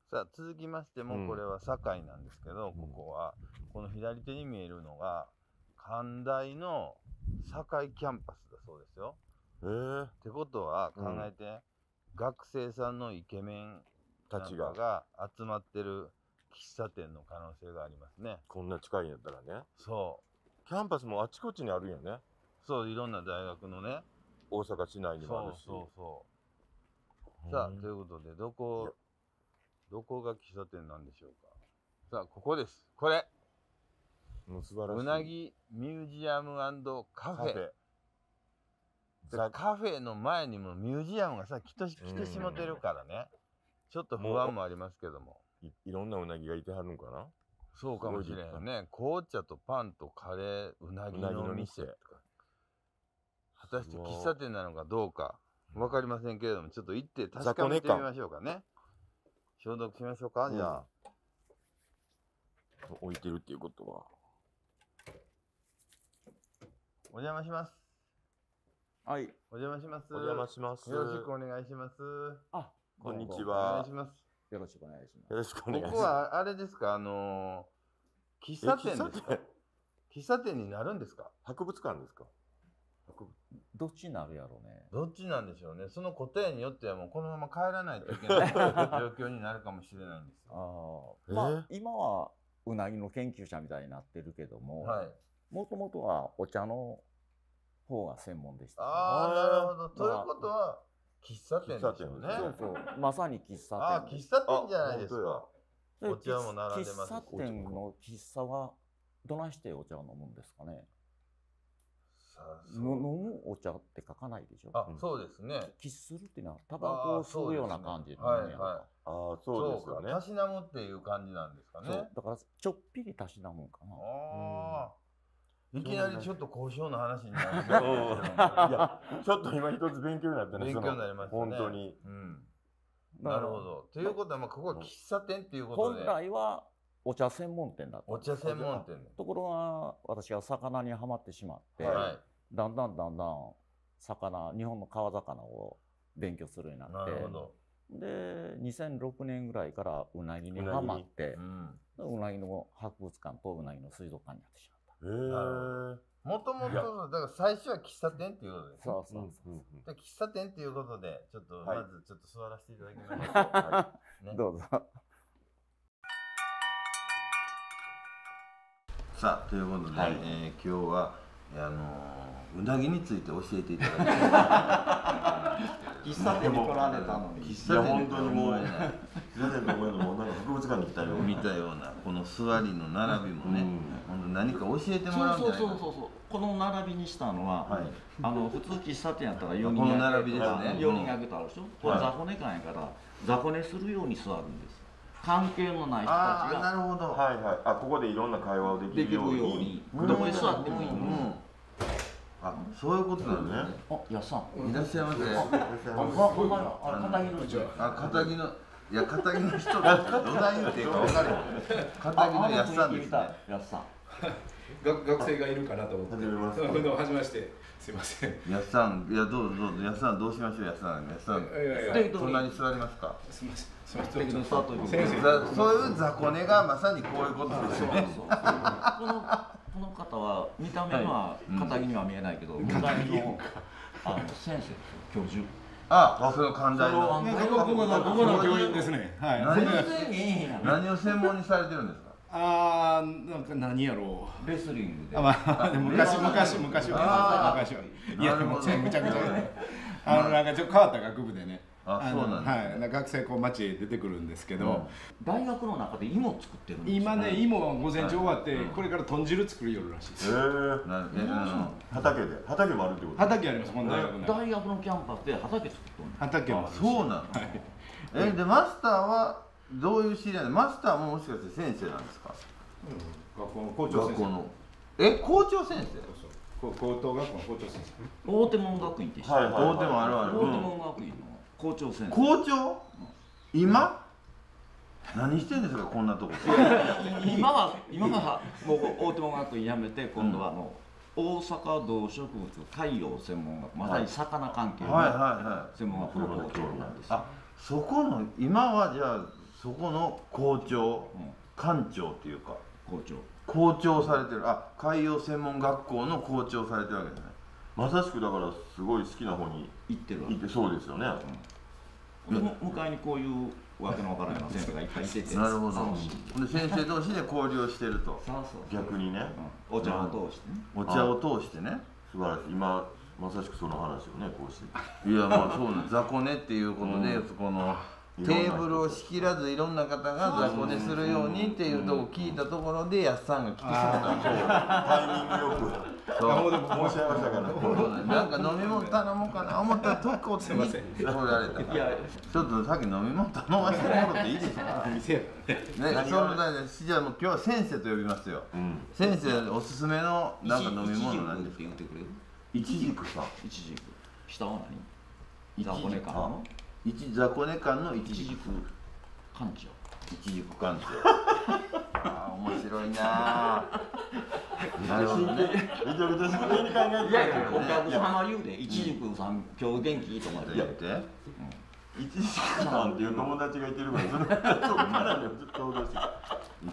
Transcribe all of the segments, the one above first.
さあ続きましてもこれは堺なんですけど、ここはこの左手に見えるのが関大の堺キャンパスだそうですよ。ってことは考えて、学生さんのイケメンたちが集まってる喫茶店の可能性がありますね。 こんな近いんやったらね。 そう。 キャンパスもあちこちにあるよね。 そう、いろんな大学のね。 大阪市内にもあるし。 さあということでどこが喫茶店なんでしょうか。さあここです。これ。 もう素晴らしい。 うなぎミュージアム&カフェ。カフェの前にもミュージアムがさ来てしもてるからね。ちょっと不安もありますけども。 いろんなうなぎがいてはるんかな。 そうかもしれんね。紅茶とパンとカレー、うなぎの店。果たして喫茶店なのかどうかわかりませんけれども、ちょっと行って確かめてみましょうかね。消毒しましょうか、じゃあ。 置いてるっていうことは。 お邪魔します。 はい。 お邪魔します。 お邪魔します。 よろしくお願いします。 あ、 こんにちは。 お願いします。 よろしくお願いします。 よろしくお願いします。 ここはあれですか、喫茶店ですか。喫茶店になるんですか。 博物館ですか。 どっちになるやろうね。 どっちなんでしょうね。その答えによってはもうこのまま帰らないといけない状況になるかもしれないんですよ。 まあ今はうなぎの研究者みたいになってるけども、もともとはお茶の方が専門でした。 ああ、なるほど。ということは喫茶店ですよね。 そうそう、まさに喫茶店。 ああ、喫茶店じゃないですか。お茶も並んでます。 喫茶店の喫茶はどないしてお茶を飲むんですかね。飲むお茶って書かないでしょ。 あ、そうですね。 喫するっていうのはタバコを吸うような感じのはいはい。ああ、そうですよね。 たしなむっていう感じなんですかね。 だからちょっぴりたしなむんかな。 ああ。いきなりちょっと交渉の話になる。 いや、ちょっと今一つ勉強になったね。 勉強になりましたね。 本当に。 なるほど。ということは、まあここは喫茶店っていうことで。 本来はお茶専門店だった。 お茶専門店。 ところが私は魚にはまってしまって、だんだん魚、日本の川魚を勉強するようになって、で2006年ぐらいからうなぎにはまって、うなぎの博物館とうなぎの水族館になってしまった。 もともとだから最初は喫茶店っていうことです。 そうそうそう。 喫茶店っていうことでちょっとまずちょっと座らせていただきます。 どうぞ。 さあということで、今日はうなぎについて教えていただきます。 喫茶店に来られたのに。 いや本当にもう喫茶店と思うのもなんか博物館に来たよ見たようなこの座りの並びもね、本当何か教えてもらうんじゃないか。 そうこの並びにしたのは、普通喫茶店やったら4人この並びですね。 4人掛けとあるでしょ。これ雑魚寝館やから雑魚寝するように座るんです。関係のない人たちが。 なるほど。 あ、ここでいろんな会話をできるように。 どこに座ってもいいの。 あ、そういうことなんですね。 あ、やっさん。 いらっしゃいませ。 ほんまや。片木の人。 あ、片木の、いや、片木の人だ。どない言うていいか分かる。片木のやっさんですね。 やっさん。 学生がいるかなと思って。 はじめまして。 どうもはじめまして。すいません。 やっさん、いや、どうぞ、やっさん、どうしましょう、やっさん。やっさん。隣座りますか。 すみません。 そういう雑魚寝がまさにこういうことですよね。 この方は見た目は片木には見えないけど、向かいの先生、教授。 あ、その寛大の。 ここの教員ですね。はい。 何を専門にされてるんですか。 なんか何やろう。 レスリングで。 昔は。いやもうむちゃくちゃね。なんかちょっと変わった学部でね。学生街へ出てくるんですけど、 大学の中で芋作ってるんです。 今ね、芋は午前中終わってこれから豚汁作りよるらしいです。 畑もあるってこと。 畑あります。この大学のキャンパスで畑作ってる。 畑も。 そうなの。でマスターはどういう知り合いで、マスターももしかして先生なんですか。 学校の校長先生。校長先生。 高等学校の校長先生。 大手門学院って知ってる。 大手門あるある。 大手門学院の校長先生。 校長？今？何してんですかこんなとこ。 今はもう大手門学院辞めて今度は大阪動植物海洋専門学、まさに魚関係の専門学の校長なんです。 あ、そこの今はじゃあそこの校長、館長っていうか校長されてる、海洋専門学校の校長されてるわけですね。 まさしくだからすごい好きな方に行ってるわけ行って、そうですよね。 向かいにこういうわけのわからない先生がいっぱいいてて、 なるほど。で先生同士で交流をしてると。 逆にね、 お茶を通してね。 お茶を通してね。 素晴らしい。今まさしくその話をねこうして。 いやまあそうなん雑魚寝っていうことで、このテーブルを仕切らずいろんな方が雑魚寝するようにっていうとこ聞いたところでやっさんが聞きそうなんですよ。 タイミングよく。 そう申し上げましたから。 なんか飲み物頼もうかな思ったらとこに取られたから。ちょっとさっき飲み物頼ませてもらっていいですか。 店よね、そのじゃあもう今日は先生と呼びますよ。先生おすすめのなんか飲み物なんですか。 いちじくさ。 いちじく。下は何？雑魚寝館の？ 雑魚寝館のいちじく館長。 いちじく館長。面白いな。なるほどね。 めちゃくちゃ真剣に考えて。 いやいや、お客様言うで、いちじくさん今日元気とか言って。 いちじくさんっていう友達がいてるから、そこからねずっと脅して。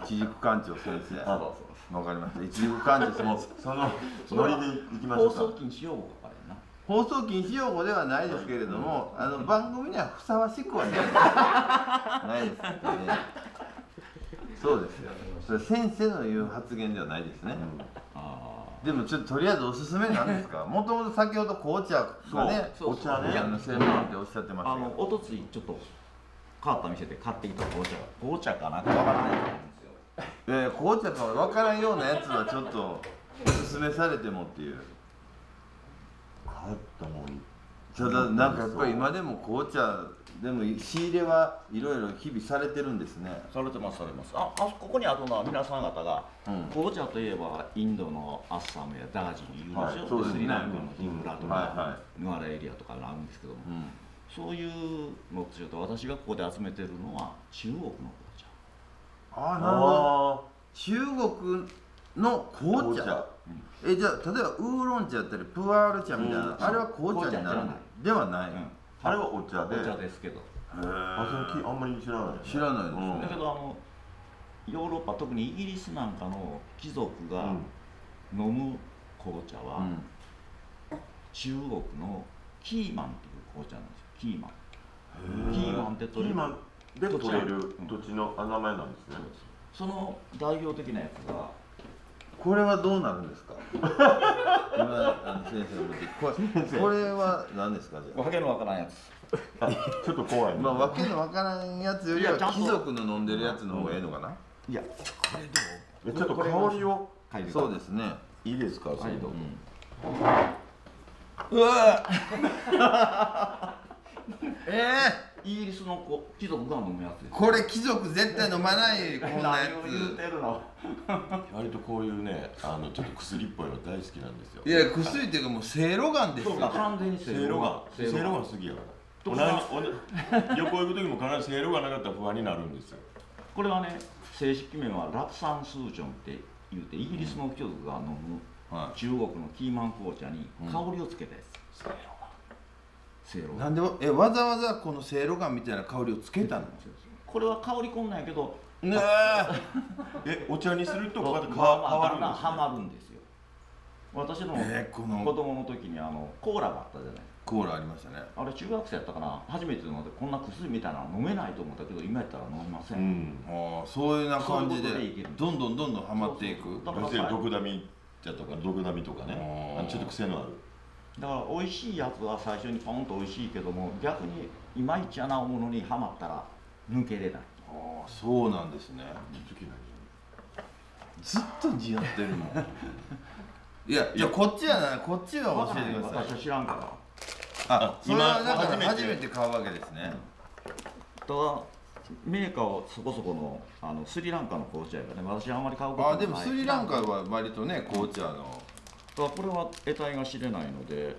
いちじく館長先生。わかりました。いちじく館長そのノリで行きましょうか。 放送禁止用語かな。 放送禁止用語ではないですけれども、番組にはふさわしくはないですね。そうですよ。それ先生の言う発言ではないですね。でもちょっととりあえずおすすめなんですか。もともと先ほど紅茶がね、 お茶ね、 専門っておっしゃってましたけど。 おとついちょっと変わった店で買ってきた紅茶かなってわからないんですよ。 紅茶かわからんようなやつはちょっとおすすめされてもっていう。 変わったもん。 ただなんかやっぱり今でも紅茶でも仕入れはいろいろ日々されてるんですね。 されてます。ここにあるのは皆さん方が、紅茶といえばインドのアッサムやダージリン言うんですよ。スリランカのディムラとかヌアラエリアとかあるんですけども、そういうのと違って私がここで集めてるのは中国の紅茶。 なるほど。中国の紅茶。じゃあ例えばウーロン茶やったりプワール茶みたいな、あれは紅茶になるのではない。 あれはお茶で。 お茶ですけど。 その木あんまり知らない。 知らないですね。 だけどヨーロッパ特にイギリスなんかの貴族が飲む紅茶は中国のキーマンっていう紅茶なんですよ。キーマンって取れる。 キーマンで取れる土地の名前なんですね。 その代表的なやつが。 これはどうなるんですか。今先生が見てこれは何ですか。じゃあわけのわからんやつ。 ちょっと怖い。 まあわけのわからんやつよりは貴族の飲んでるやつの方がいいのかな。 いやこれちょっと香りを。 そうですね。 いいですか。 はいどうぞ。 うわ。 イギリスの貴族が飲むやつです。 これ貴族絶対飲まないこんなやつ。 何を言うてるの。 割とこういうね、ちょっと薬っぽいの大好きなんですよ。 いや薬っていうかもうせいろがんですよ。 完全にせいろがん好きやから。旅行行く時も必ずせいろがなかったら不安になるんですよ。 これはね、正式名はラプサンスーチョンって言うて、イギリスの貴族が飲む中国のキーマン紅茶に香りをつけたやつ。せいろがん。 なんでわざわざこのせいろがんみたいな香りをつけたの。 これは香りこんなんやけど、 お茶にすると変わるんですよ。 はまるんですよ。私の子供の時にコーラがあったじゃない。 コーラありましたね。 あれ中学生やったかな。初めて飲んでこんな薬みたいなの飲めないと思ったけど、今やったら飲みません。 そういうな感じでどんどんハマっていく。 毒ダミ茶とか毒ダミとかね、ちょっと癖のある。 だから美味しいやつは最初にポンと美味しいけども、逆にいまいちなものにはまったら抜けれない。 そうなんですね。ずっと似合ってるもん。いやこっちはな、こっちは教えてください。 私は知らんから。 それはだから初めて買うわけですね。 ただメーカーはそこそこのスリランカの紅茶やからね、私はあんまり買うことない。 でもスリランカは割とね紅茶の。 これは得体が知れないので。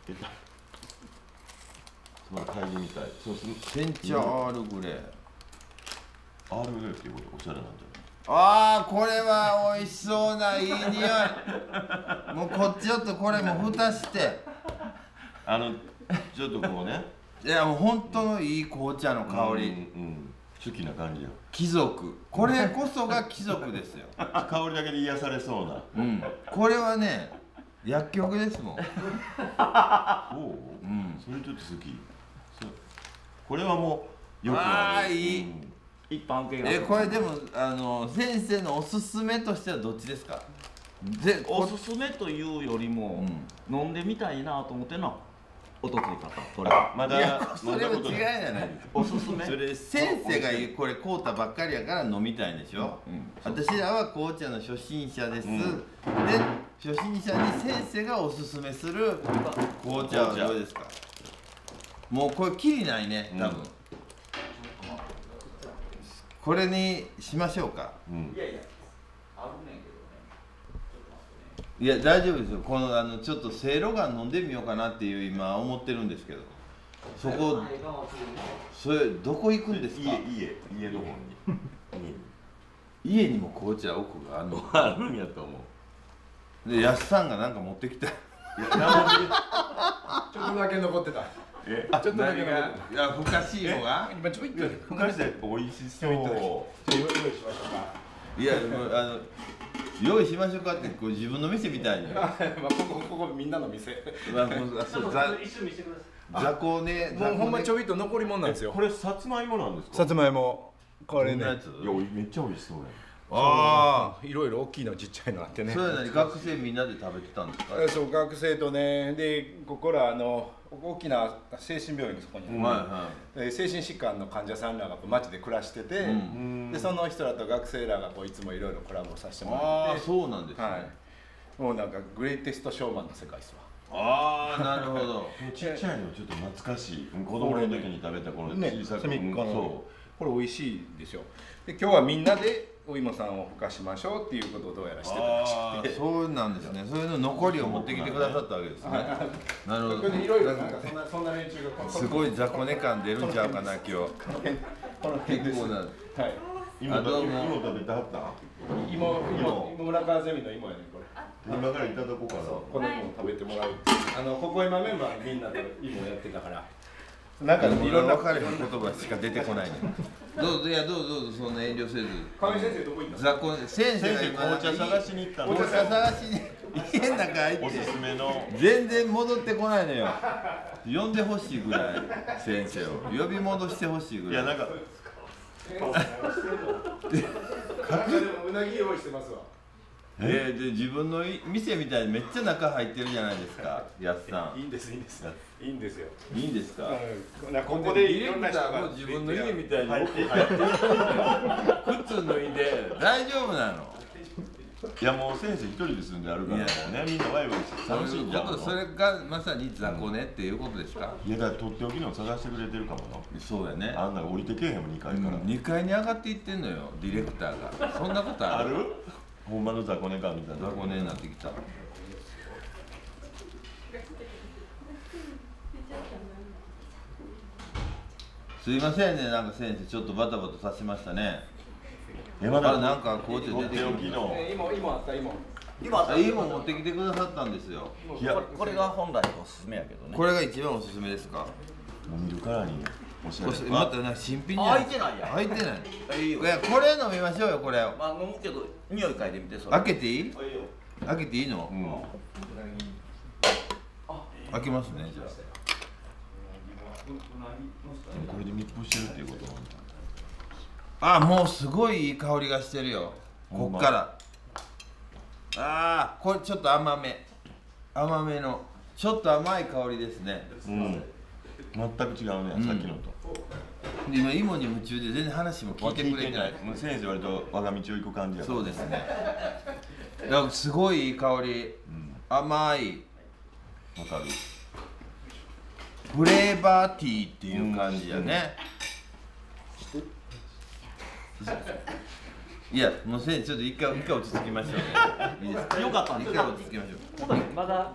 まだ嗅いでみたい。 煎茶アールグレー。 アールグレーっていうことおしゃれなんじゃない。 これは美味しそうないい匂い。もうこっちちょっとこれも蓋して。 ちょっとこうね。 いやもう本当のいい紅茶の香り。 ち好きな感じよ。 貴族、これこそが貴族ですよ。 香りだけで癒されそうな。 うん、これはね薬局ですもん。 おう、うん、それちょっと好き。そう、これはもうよくああいい、 うん、 一般系がこれでも先生のおすすめとしてはどっちですか？ おすすめというよりも、飲んでみたいなと思ってるのはおとつい方、これまだいやそれは違いじゃない。 おすすめ。 それ先生がこれ買うたばっかりやから飲みたいんでしょ、私らは紅茶の初心者です、で初心者に先生がおすすめする紅茶はどうですか？もうこれきりないね多分、これにしましょうか。 いやいやあるねんけどね。 いや大丈夫ですよ。このちょっとせいろがん飲んでみようかなっていう今思ってるんですけど、それどこ行くんですか？ 家の方に。 家にも紅茶奥があるの？ あるんやと思う。 で安さんがなんか持ってきた。 ちょっとだけ残ってた。ちょっとだけ残ってた。 いやふかしい方が今ちょいっとふかして美味しそう。 用意しましょうか。 いや用意しましょうかってこう自分の店みたいに。 まあここみんなの店。 そう雑魚ね。 もうほんまちょびっと残り物なんですよ。 これさつまいもなんですか？ さつまいも。これね。 いやめっちゃ美味しそうや。 ああ、いろいろ大きいのちっちゃいのあってね。 それなに学生みんなで食べてたんですか？ そう学生とね、でここら大きな精神病院そこに、精神疾患の患者さんらが町で暮らしてて、でその人らと学生らがいつもいろいろコラボさせてもらって。 ああそうなんですね。 もうなんかグレイテストショーマンの世界ですわ。 ああなるほど。 ちっちゃいのちょっと懐かしい。子供の時に食べたこの小さく隅っこのこれ美味しいでしょ。で今日はみんなでお芋さんをふかしましょうっていうことをどうやらしてたらしくて。 そうなんですね。それの残りを持ってきてくださったわけですね。なるほど。 いろいろなんかそんな連中がすごい雑魚寝感出るんちゃうかな今日。 この辺です。 結構な。 はい。 今食べてはった？ 芋村川ゼミの芋やねこれ。 今からいただこうかな。 この芋を食べてもらう。ここ今メンバーみんなで芋やってたから。なんかいろんな分かれへん言葉しか出てこないね。どうぞそんな遠慮せず。 亀井先生どこ行った？ 雑魚先生が紅茶探しに行ったんです。 紅茶探しに家の中入って。 おすすめの。 全然戻ってこないのよ。呼んでほしいぐらい先生を呼び戻してほしいぐらい。 いやなんか。 うなぎ用意してますわ。 で自分の店みたいにめっちゃ中入ってるじゃないですか、やすさん。 いいんですよ。 いいんですか。 ここでディレクターも自分の家みたいに入ってる。靴脱いで大丈夫なの？ いやもう先生一人で住んであるからね、みんなワイワイして楽しいんじゃん。 それがまさに雑魚寝っていうことですか？ いやだからとっておきの探してくれてるかもよ。 そうやね。 あんな降りてけえへんもん2階から。 2階に上がっていってんのよ、ディレクターが。そんなことある？ ほんまの雑魚寝かみたいな。 雑魚寝になってきた。すいませんね、なんか先生ちょっとバタバタさせましたね。 まだなんか紅茶出てくる。 芋あった芋持ってきてくださったんですよ。 いやこれが本来おすすめやけどね。 これが一番おすすめですか？ もう見るからにおしゃれ。 またなんか新品じゃ開いてないやん。 開いてない。いやこれ飲みましょうよこれを。 まあ飲むけど匂い嗅いでみてそれ。 開けていい？開けていいの？開けますねじゃあ。 これで密封してるっていうことなんだ。 あ、もうすごいいい香りがしてるよ。こっから。ああ、これちょっと甘めのちょっと甘い香りですね。 全く違うね、さっきのと。 今芋に夢中で全然話も聞いてくれてない。 もう先生割と我が道を行く感じや。 そうですね。いやすごいいい香り。甘い。 わかる。 フレーバーティーっていう感じやね。いや、もう先生ちょっと一回落ち着きましょうね。いいですか？ よかったんです一回落ち着きましょう。 まだ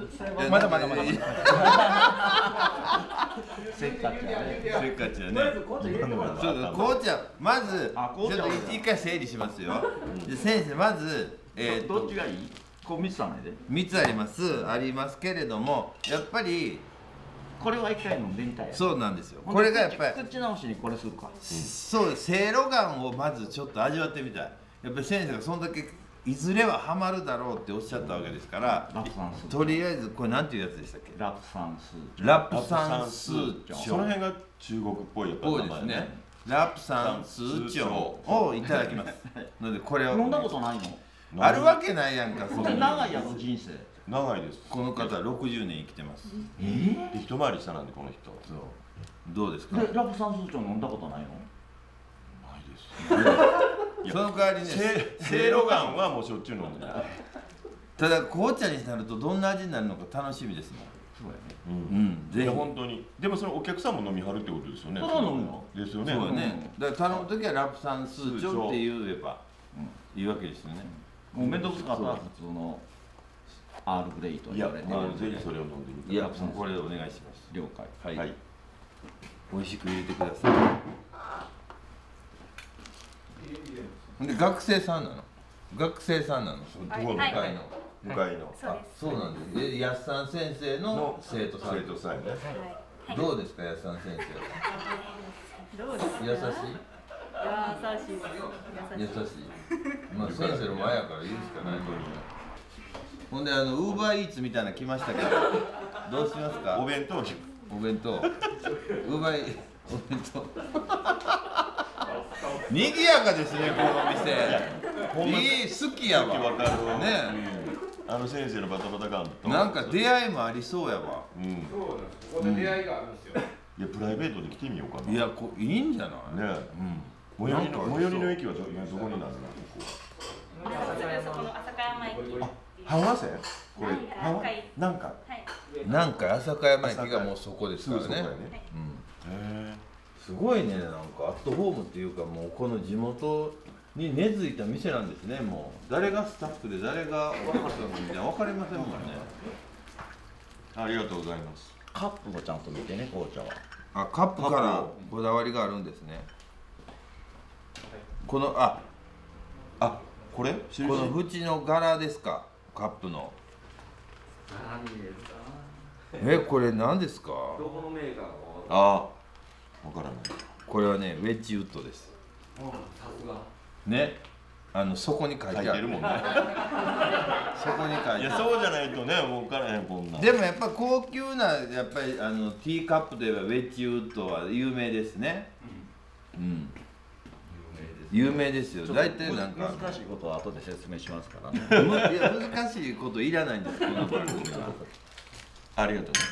せっかちやね。 せっかちやね。紅茶まずちょっと一回整理しますよ。で先生まずどっちがいい？こう3つないで。 3つありますけれども、やっぱりこれは一回飲んでみたい。 そうなんですよ。これがやっぱり口直しにこれするか。 そうです。せいろがんをまずちょっと味わってみたい。やっぱり先生がそんだけいずれはハマるだろうっておっしゃったわけですから、とりあえずこれなんていうやつでしたっけ？ ラプサンスーチョ。 ラプサンスーチョ。 その辺が中国っぽいやっぱり多いですね。ラプサンスーチョをいただきます。のでこれを飲んだことないの？ あるわけないやんか。 そんな長いやろ人生。 長いです。 この方60年生きてます。 で一回り下なんでこの人。 そう。どうですか？ でラプサンスーチョ飲んだことないの？ ないです。 その代わりね、 せいろがんはもうしょっちゅう飲んでない。 ただ紅茶になるとどんな味になるのか楽しみですもん。 そうやね。 うん。 ぜひ。 いや本当に。でもそのお客さんも飲みはるってことですよね。 それは飲むの？ ですよね。 そうね。だから頼むときはラプサンスーチョって言えばいいわけですよね。 もう面倒くさかったら普通のアールグレイといや、 言われてぜひそれを飲んでみて。 いや、これでお願いします。 了解。 はい。美味しく入れてください。で学生さんなの？学生さんなの？ 向かいの。向かいの。 そうなんです。やっさん先生の生徒さん。 生徒さんね。 どうですか、やっさん先生は？優しい？優しい。まあ先生の前やから言うしかないと思う。ほんでウーバーイーツみたいなの来ましたけど、どうしますか？ お弁当。 お弁当。ウーバーイーツお弁当。賑やかですね、この店。いい、好きやわ。 わかる。 ね。 先生のバタバタ感と。 なんか出会いもありそうやわ。 そうなんです。ここで出会いがあるんですよ。 いや、プライベートで来てみようかな。 いや、いいんじゃない？ ね。最寄りの駅はどこになるの？ここ。 そこの朝霞山駅。 半和線？これ。何回？ なんか朝霞山駅がもうそこですからね。すごいね、なんかアットホームっていうか、もうこの地元に根付いた店なんですね。もう誰がスタッフで誰がお客さんみたいな分かりませんもんね。 ありがとうございます。 カップもちゃんと見てね、紅茶は。 あ、カップからこだわりがあるんですね。このこれ？ この縁の柄ですか、カップの。これ何ですか？ どこのメーカーわからない。 これはね、ウェッジウッドです。 さすが。 ね、そこに書いてある書いてるもんね。 そこに書いてある。 いや、そうじゃないとね、もう分からへんこんな。 でもやっぱ高級なやっぱりティーカップといえばウェッジウッドは有名ですね。有名ですよ。大体なんか難しいことは後で説明しますからね。 いや難しいこといらないんです、この番組は。 ありがとうね。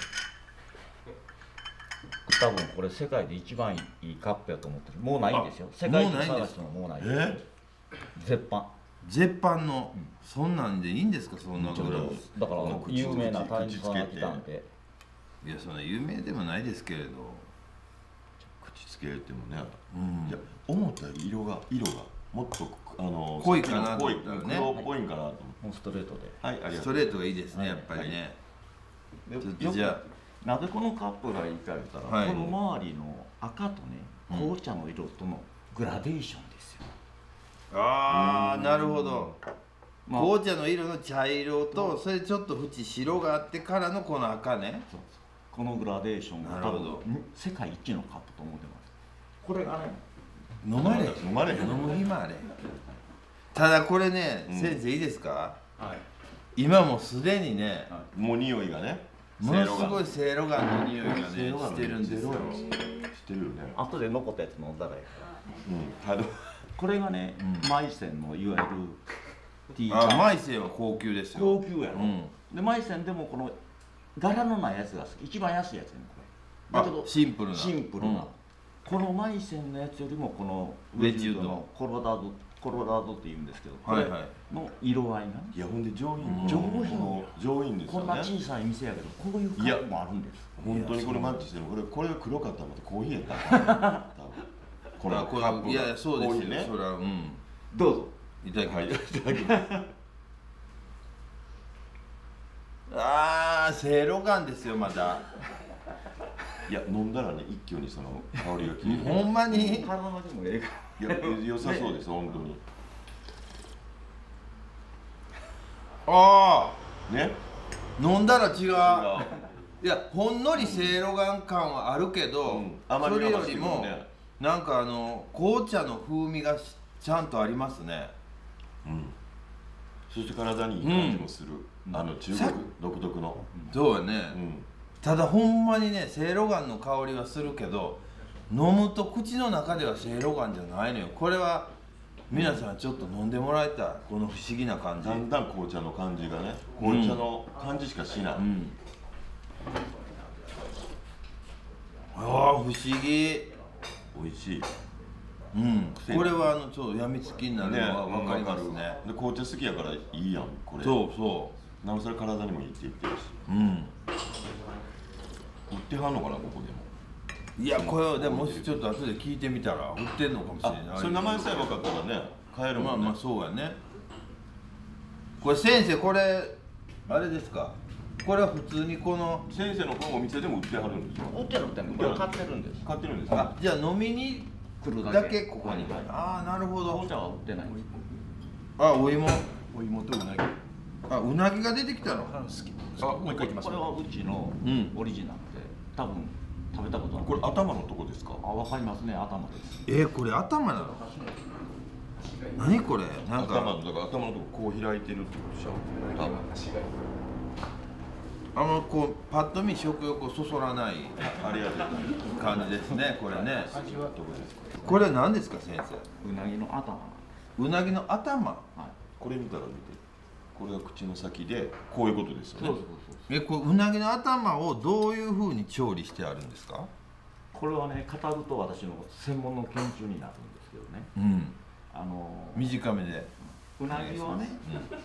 多分これ世界で一番いいカップやと思ってる。もうないんですよ。世界中探してももうないです。絶版。 絶版の、そんなんでいいんですか、そんなこと。 だから有名なタイムさんが来たんで。 いや、そんな有名でもないですけれど。 口つけてもね。いや、思ったより色がもっと濃いかなと濃い思ったらね。 黒っぽいんかなと思って。 もうストレートで。 はい、ありがとう。 ストレートがいいですね、やっぱりね。じゃなぜこのカップがいいか言ったら、この周りの赤とね、紅茶の色とのグラデーションですよ。 ああ、なるほど。紅茶の色の茶色と、それちょっと縁白があってからのこの赤ね。 このグラデーションが多分世界一のカップと思ってます。これがね、 飲まれ飲まれへん。 飲む暇あれ。ただこれね、先生いいですか？今もすでにね、 もう匂いがね、 ものすごいせいろがんの匂いがねしてるんですよ。 してるよね。 後で残ったやつ飲んだらいい。 うん。 これがね、マイセンのいわゆるティーあ、マイセンは高級ですよ。 高級やろ。でマイセンでもこの柄のないやつが好き。一番安いやつやねこれ。だけどシンプルな。 シンプルな。このマイセンのやつよりもこのウェッジウッドのコロラドって言うんですけど、これの色合いがね。 いや、ほんで上品。 上品ですよね。 こんな小さい店やけど、こういうカップもあるんです。 本当にこれマッチしてる。これが黒かったらまたコーヒーやった。 これはカップ。いや、そうですよね。それはどうぞ。 いただきます。いただきます。ああ、せいろがんですよ、まだ。 いや、飲んだらね、一挙にその香りが消える。 ほんまに。 体のでもええか。 いや、良さそうです、本当に。 ああ。 ね。 飲んだら違う。 いやほんのりせいろがん感はあるけど、それよりもなんか紅茶の風味がちゃんとありますね。 そして体にいい感じもする、中国独特の。 そうやね、ただほんまにねせいろがんの香りはするけど、飲むと口の中ではせいろがんじゃないのよ。これは皆さんちょっと飲んでもらいたい、この不思議な感じ。 だんだん紅茶の感じがね、紅茶の感じしかしない。 ああ不思議。 美味しい。 これはちょっとやみつきになるのは分かりますね。 で紅茶好きやからいいやんこれ。 そうそなおさら体にもいいって言ってるし。売ってはんのかなここでも。 いやこれでもしちょっと後で聞いてみたら売ってんのかもしれない。 それ名前さえ分かったらね買えるもんね。 まあそうやね。これ先生これあれですか、これは普通にこの先生のこのお店でも売ってはるんですよ。 売ってるってこれ買ってるんです。 買ってるんですか。 じゃあ飲みに来るだけここに。ああなるほど。 紅茶は売ってない。 お芋とうなぎ。 うなぎが出てきたの。 好き。もう一回いきます。 これはうちのオリジナルで多分食べたことない。 これ頭のとこですか。 わかりますね、頭です。 これ頭なの。何これ、なんか頭のとここう開いてるってことでしょ。 こうパッと見食欲をそそらないありがとう感じですね。これね。 味はどこですか。 これ何ですか先うなぎの頭。 生。うなぎの頭。 これ見たら見て。これが口の先でこういうことですよね。 こううなぎの頭をどういうふうに調理してあるんですか。 これはね、語ると私の専門の研究になるんですけどね。 短めで。 うなぎはね、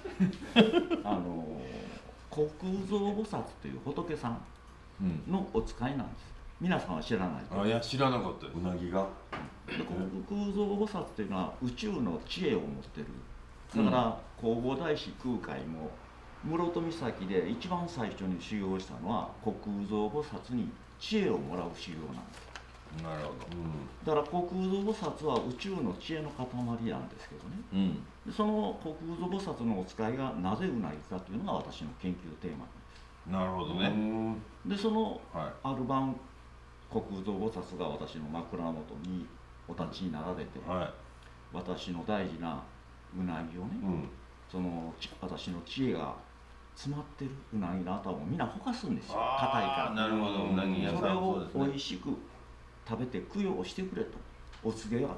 虚空蔵菩薩という仏さんのお使いなんです。皆さんは知らないと。 いや知らなかったです。 うなぎが。 虚空蔵菩薩っていうのは宇宙の知恵を持ってる。だから弘法大師空海も室戸岬で一番最初に修行したのは虚空蔵菩薩に知恵をもらう修行なんです。 なるほだから虚空蔵菩薩は宇宙の知恵の塊なんですけどね、でその虚空蔵菩薩のお使いがなぜうなぎかというのが私の研究テーマなるほどね。 でそのある晩虚空蔵菩薩が私の枕元にお立ちになられて、私の大事なうなぎをね、その私の知恵が詰まってるうなぎの頭をみんなほかすんですよ、硬いから。 なるほど、うなぎ屋さん。 それをおいしく食べて供養してくれとお告げがあった。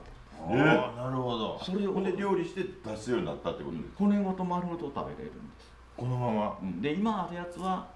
なるほど。 それを料理して出すようになったってことです。 骨ごと丸ごと食べれるんです。 このまま。 で今あるやつは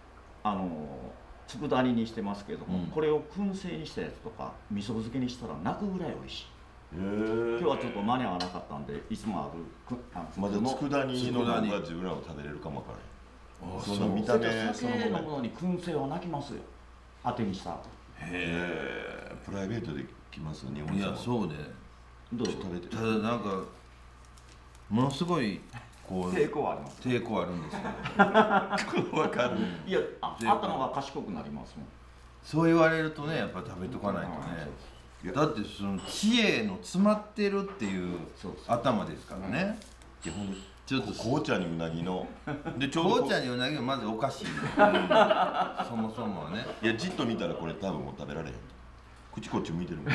佃煮にしてますけども、これを燻製にしたやつとか味噌漬けにしたら泣くぐらい美味しい。今日はちょっと間に合わなかったんでいつもあるまだ佃煮の方が自分らも食べれるかもわからない。その見た目その酒のものに燻製は泣きますよ、当てにした後。 プライベートで来ます日本。 いやそうでどうぞ食べて。 ただなんかものすごいこう抵抗はあります。 抵抗あるんですけどわかる。 いや頭が賢くなりますもん。 そう言われるとね、やっぱ食べとかないとね。だってその知恵の詰まってるっていう頭ですからね。 ちょっと紅茶にうなぎので紅茶にうなぎはまずおかしい、そもそもはね。 いやじっと見たらこれ多分もう食べられへん。口こっち向いてるもん。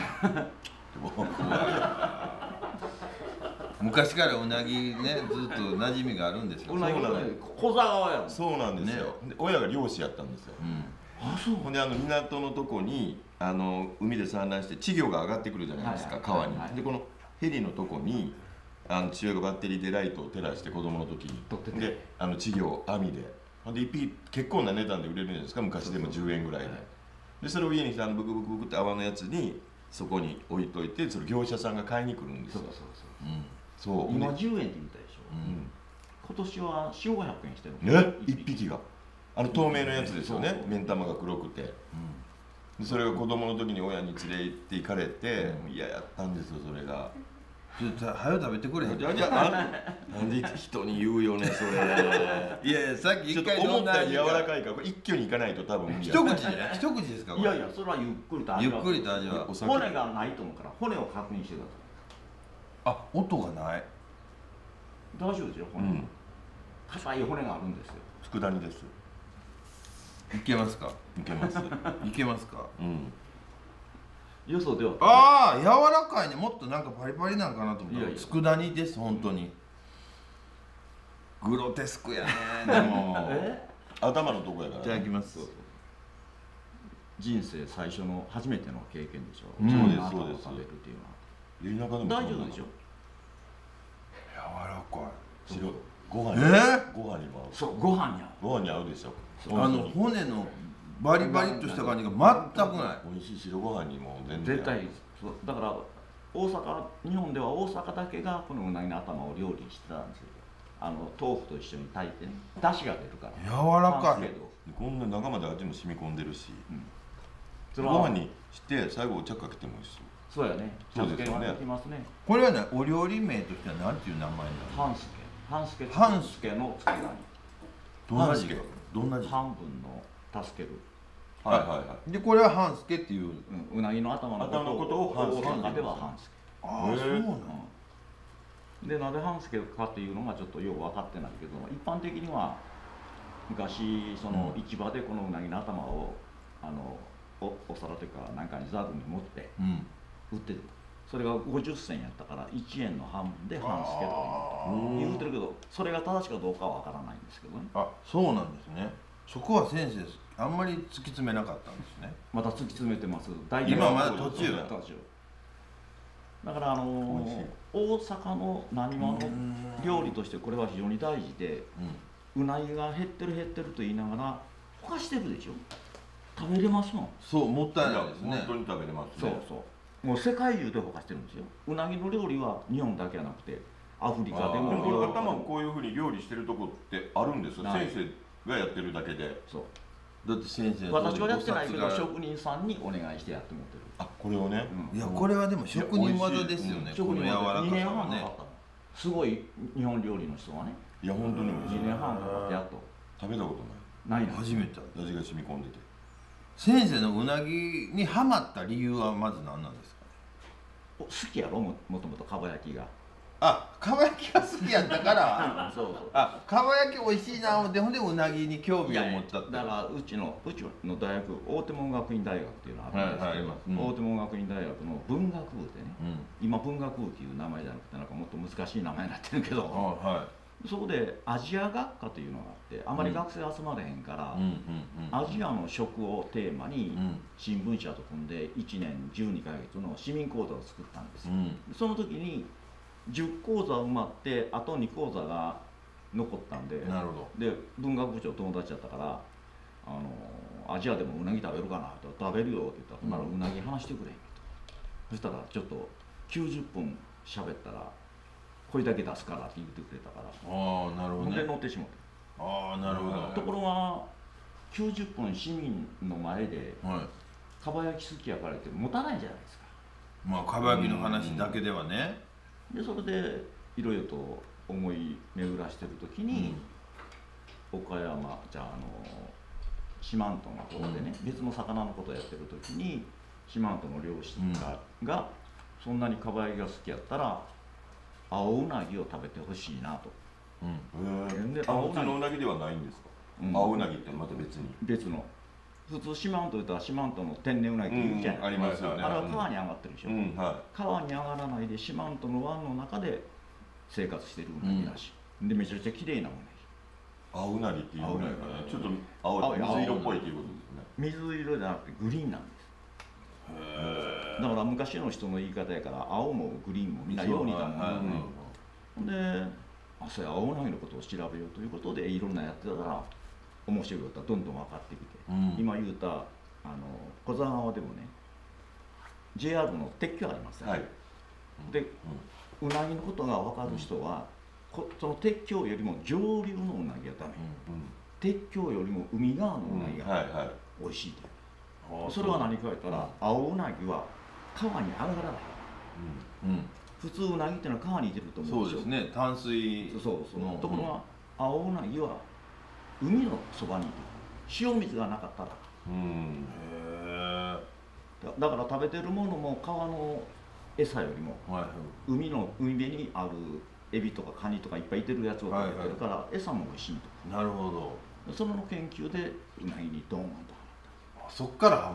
昔からうなぎねずっと馴染みがあるんですよ。 うなぎは小座川や。 そうなんですよ。親が漁師やったんですよ。ほんで港のとこに海で産卵して稚魚が上がってくるじゃないですか、川に。でこのヘリのとこに父親がバッテリーでライトを照らして子供の時にで稚魚を網でほんで一匹結構な値段で売れるんじゃないですか、昔でも10円ぐらいで。それを家に来てブクブクブクって泡のやつにそこに置いといて、それ業者さんが買いに来るんですよ。そう今10円って言ったでしょ。今年は400、500円してる。 1匹が透明のやつですよね。目ん玉が黒くて、それが子供の時に親に連れ行って行かれて嫌やったんですよ。それが早く食べてくれへん。 なんで人に言うよねそれ。 いやいやさっき一回思ったより柔らかいから一挙にいかないと多分無理や。 一口で一口ですか。 いやいやそれはゆっくりと味わう。 ゆっくりと味わう。 骨がないと思うから骨を確認してください。 音がない。 大丈夫ですよ。骨硬い骨があるんですよ。 佃煮です。 いけますか？ いけます。 いけますか？ うん。 よそではああ、柔らかいね。もっとなんかパリパリなんかなと思ったら、佃煮です、本当に。グロテスクやね。でも頭のとこやから。 いただきます。 人生最初の初めての経験でしょ。 そうですそうです。 食べるっていうのは。 田舎でも大丈夫でしょ。 柔らかい。 白ご飯にご飯にも合う。 そう、ご飯に合う。 ご飯に合うでしょ。 骨のバリバリっとした感じが全くない。 美味しい白ご飯にも全然。 絶対そうだから大阪、日本では大阪だけがこのうなぎの頭を料理してたんですよ。豆腐と一緒に炊いてね、出汁が出るから。 柔らかい。 こんな中まで味も染み込んでるし、 ごご飯にして最後お茶かけてもいいし。 そうやね。 そうですよね。 できますね。 これはね、お料理名としては何ていう名前なの？ 半助。半助のつけがに。 どんな字？ 半分の助ける。 はいはいはい。 でこれは半助っていう、 うなぎの頭のことを大阪では半助。 ああ、そうなの。 でなぜ半助かっていうのがちょっとよく分かってないけど、一般的には昔その市場でこのうなぎの頭をお皿というか何かにザルに持って売ってる。それが50銭やったから1円の半分で半助と言うてるけど、それが正しいかどうかは分からないんですけどね。 あ、そうなんですね。そこは先生あんまり突き詰めなかったんですね。 また突き詰めてます。 今まだ途中。 だから大阪の何も料理としてこれは非常に大事で、うなぎが減ってると言いながらほかしてるでしょ。食べれますもん。 そう、もったいないですね。 本当に食べれますね。そう。もう世界中でほかしてるんですよ。うなぎの料理は日本だけじゃなくてアフリカでも。 この頭をこういうふうに料理してるとこってあるんですよ。先生がやってるだけで。 そう。 だって先生私はやってないけど職人さんにお願いしてやってもらってる。 あ、これをね。 いや、これはでも職人技ですよね。 職人技。2年半かかね。 ったの。すごい日本料理の人はね。 いや、本当に 2年半かかってやっと。 食べたことない。 ないの。 初めて。 味が染み込んでて。 先生のうなぎにハマった理由はまず何なんですか？ 好きやろ、もともとかば焼きが。 あ、かば焼きが好きやったからそうそう。 あ、かば焼き美味しいなってほんでうなぎに興味を持ったって。 だからうちの大学、大手門学院大学っていうのがあるんですけど、大手門学院大学の文学部でね、今文学部っていう名前じゃなくてなんかもっと難しい名前になってるけど、そこでアジア学科というのがあって、あまり学生集まれへんから、アジアの食をテーマに新聞社と組んで1年12ヶ月の市民講座を作ったんですよ。その時に10講座埋まってあと2講座が残ったんで、で文学部長友達だったからアジアでもうなぎ食べるかなと。食べるよって言ったら、うなぎ話してくれと。そしたらちょっと90分喋ったらこれだけ出すからって言ってくれたから、 ああ、なるほどね。 で乗ってしまって。 ああ、なるほど。 ところが90分市民の前でかば焼き好きやからって持たないじゃないですか。 まあかば焼きの話だけではね。 でそれでいろいろと思い巡らしてる時に、岡山じゃ四万十の方でね、別の魚のことをやってる時に四万十の漁師がそんなにかば焼きが好きやったら青うなぎを食べてほしいなと。 普通のうなぎではないんですか？青うなぎってまた別に。 別の。普通四万十言ったら四万十の天然うなぎって言うじゃない。 ありますよね。 あれは川に上がってるでしょ。川に上がらないで四万十の湾の中で生活してるうなぎらしい。でめちゃくちゃ綺麗なうなぎ。 青うなぎっていうぐらいからね。ちょっと青い水色っぽいということですね。 水色じゃなくてグリーンなんです。だから昔の人の言い方やから青もグリーンもみんなよう似たもので、そういう青うなぎのことを調べようということでいろんなやってたら面白いことはどんどん分かってきて、今言うた小座川でもね JR の鉄橋ありますよね。でうなぎのことが分かる人はその鉄橋よりも上流のうなぎがダメ、鉄橋よりも海側のうなぎが美味しいという。それは何か言ったら、青うなぎは川に上がらない。普通うなぎっていうのは川にいてると思うんですよ。 そうですね、淡水。 ところが青うなぎは海のそばにいてる。塩水がなかったら。だから食べてるものも川の餌よりも海辺にあるエビとかカニとかいっぱいいてるやつを食べてるから餌も美味しいと。 なるほど。 その研究でうなぎにドーンとそっからハマった。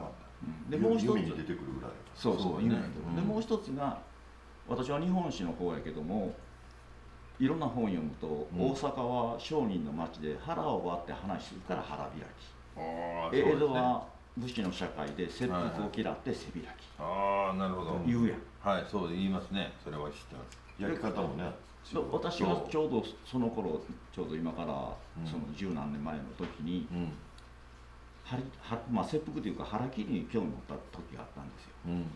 でもう一つ夢に出てくるぐらい。 そうそう夢に出てくる。でもう一つが私は日本史の方やけどもいろんな本読むと、大阪は商人の町で腹を割って話するから腹開き、江戸は武士の社会で切腹を嫌って背開き、 ああなるほど言うやん。 はいそう言いますね。それは知ってます。 焼き方もね。 私がちょうどその頃ちょうど今からその十何年前の時に、まあ切腹というか腹切りに興味を持った時があったんですよ。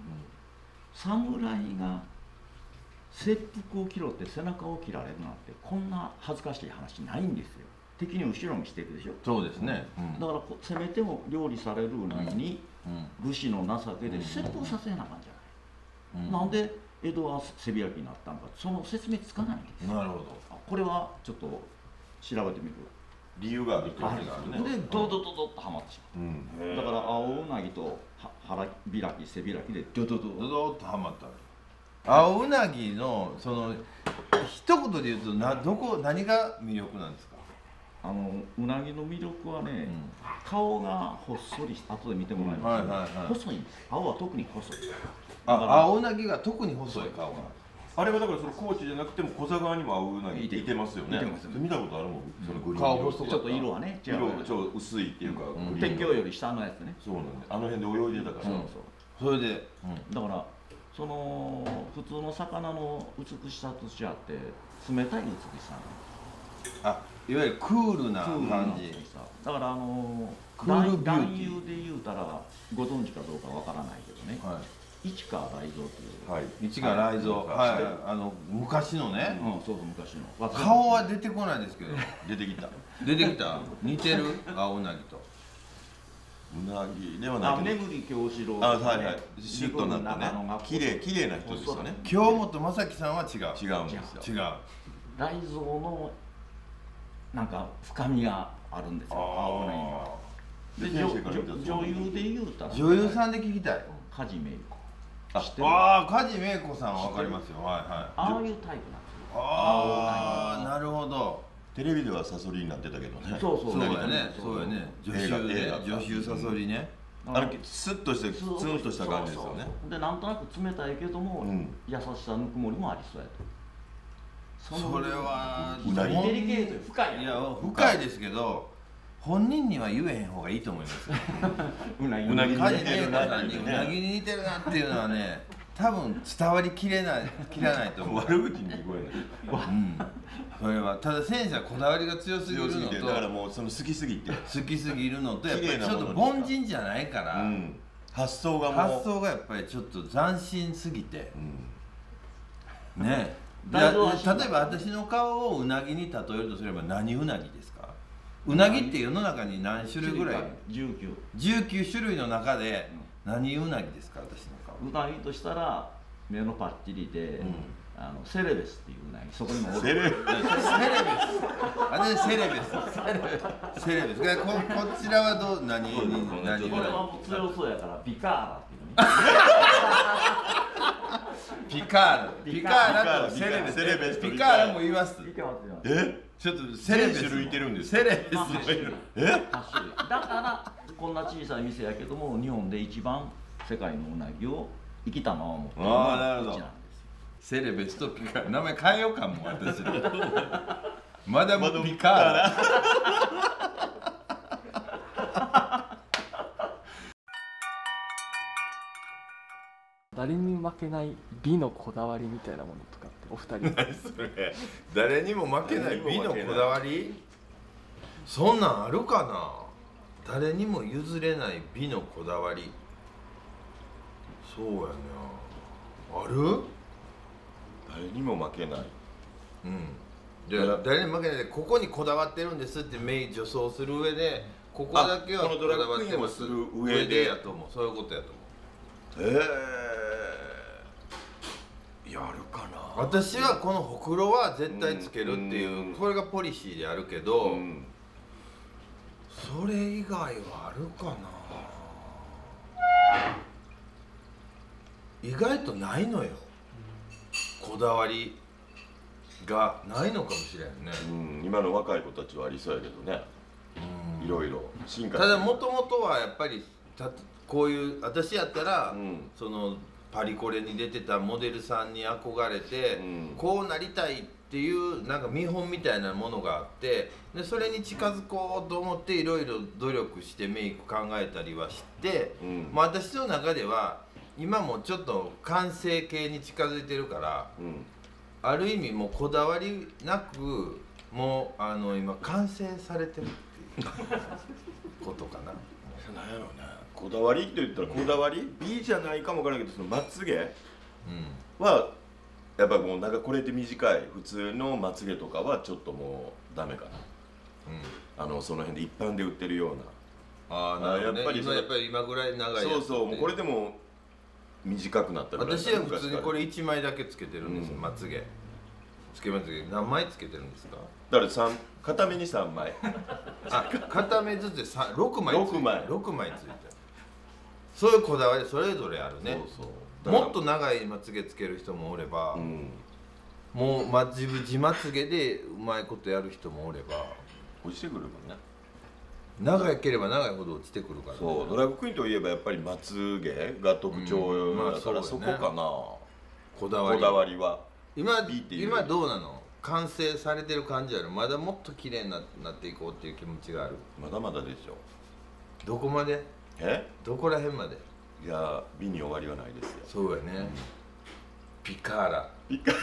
侍が切腹を切ろうって背中を切られるなんてこんな恥ずかしい話ないんですよ。敵に後ろにしてるでしょ。 そうですね。 だからせめても料理されるうなぎに武士の情けで切腹させなあかんじゃない。なんで江戸は背開きになったのかその説明つかないんです。 なるほど。 これはちょっと調べてみる。 理由があるってことがあるね。 でドドドドっとはまってしまう。だから青うなぎと腹開き背開きでドドドドドっとはまった。青うなぎのその一言で言うと何が魅力なんですか。 うなぎの魅力はね、顔がほっそり後で見てもらいますけど細いんです。青は特に細い。 青うなぎが特に細い顔が。 あれはだからその高知じゃなくても小座川にも青うなぎいてますよね。見たことあるもん。そのグリーン顔細ちょっと色はね色がちょっと薄いっていうか天橋より下のやつね。 そうなんであの辺で泳いでたから。 それでだからその普通の魚の美しさと違って冷たい美しさ。 いわゆるクールな感じ。 だから男優で言うたらご存知かどうかわからないけどね、市川雷蔵という市川雷蔵、昔のね、 そうそう昔の顔は出てこないですけど出てきた似てる青うなぎと。 うなぎではないけど。 眠り京志郎。 シュッとなったね。綺麗な人ですよね。 京本政樹さんは違うんですよ。 う。 雷蔵のなんか深みがあるんですよ。青うなぎが。女優で言うたら女優さんで聞きたい。 梶芽子。 梶芽子さんはわかりますよ。 ああいうタイプなんですよ。 なるほど。 テレビではサソリになってたけどね。 そうやね。女優サソリね。スッとしてツンとした感じですよね。 でなんとなく冷たいけども優しさぬくもりもありそうやと。 それはデリケート深い。 いや深いですけど本人には言えへん方がいいと思いますよ。 うなぎに似てるなっていうのはね多分伝わりきらないと思う。 悪口に聞こえない。 それはただ先生はこだわりが強すぎるのとだからもうその好きすぎるのとやっぱりちょっと凡人じゃないから発想がやっぱりちょっと斬新すぎてね。例えば私の顔をうなぎに例えるとすれば何うなぎですか。うなぎって世の中に何種類ぐらい？19種類の中で何うなぎですか私の顔。 うなぎとしたら目のパッチリでセレベスっていううなぎ。そこにもセレベス。こちらは何これは強そうやからピカーラっていうね。 ピカーラとセレベス。ピカーラも言います。ちょっとセレベス種類いてるんですセレベス 8種類。だからこんな小さい店やけども日本で一番世界のうなぎを生きたまま持ってるのがうちなんですよ。 セレベスとピカーラ名前変えようかも私マダムピカーラ。 誰に負けない美のこだわりみたいなものとかってお二人何それ。誰にも負けない美のこだわり。そんなんあるかな。誰にも譲れない美のこだわり。そうやね。ある？ 誰にも負けない。 じゃあ誰にも負けないでここにこだわってるんですって助走する上でここだけはこだわってます上でやと思う。そういうことやと思う。 やるかな。 私はこのほくろは絶対つけるっていうこれがポリシーであるけどそれ以外はあるかな。意外とないのよ。こだわりがないのかもしれんね。 今の若い子たちはありそうやけどね。 ろいろ進化ただもともとはやっぱりこういう私やったら、そのパリコレに出てたモデルさんに憧れて、こうなりたいっていうなんか見本みたいなものがあって、でそれに近づこうと思っていろいろ努力してメイク考えたりはして、まあ私の中では今もちょっと完成形に近づいてるから、ある意味もうこだわりなくもう今完成されてるっていうことかな。 なんやろうね、こだわりって言ったらこだわり B じゃないかもわからないけど、そのまつげはやっぱもうなんかこれで短い普通のまつげとかはちょっともうダメかな、その辺で一般で売ってるような、 なるほどね、やっぱり今ぐらい長いやつ、 そうそう、もうこれでも短くなったぐらい。 私は普通にこれ1枚だけつけてるんですよ、まつげつけまつげ何枚つけてるんですか？ だから片目に3枚片目ずつで6枚ついてる。そういうこだわりそれぞれあるね。もっと長いまつげつける人もおれば、もう自まつげでうまいことやる人もおれば、 落ちてくるもんね。 長ければ長いほど落ちてくるから、ね、 そう、ドラッグクイーンといえばやっぱりまつげが特徴だから、そこかな、こだわりは。 今どうなの？完成されてる感じある？まだもっと綺麗になっていこうっていう気持ちがある？ まだまだでしょ。 どこまで？どこら辺まで？ いや、美に終わりはないですよ。 そうやね、ピカーラ目指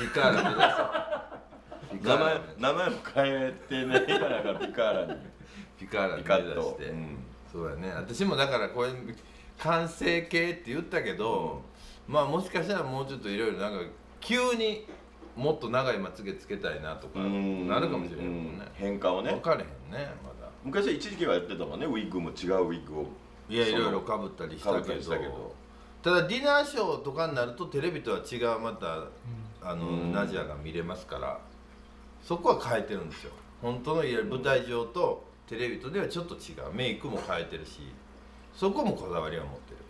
す。 名前も変えてねえからピカーラに目指して、そうやね。私もだからこれ完成形って言ったけど、まあもしかしたらもうちょっといろいろなんか急にもっと長いまつげつけたいなとかなるかもしれないもんね。 変化をね、 分かれへんね。まだ昔は一時期はやってたもんね、ウィッグも違うウィッグをいろいろかぶったりしたけど、ただディナーショーとかになるとテレビとは違うまたナジアが見れますから、そこは変えてるんですよ。本当の舞台上とテレビとではちょっと違う、メイクも変えてるし、そこもこだわりは持ってる。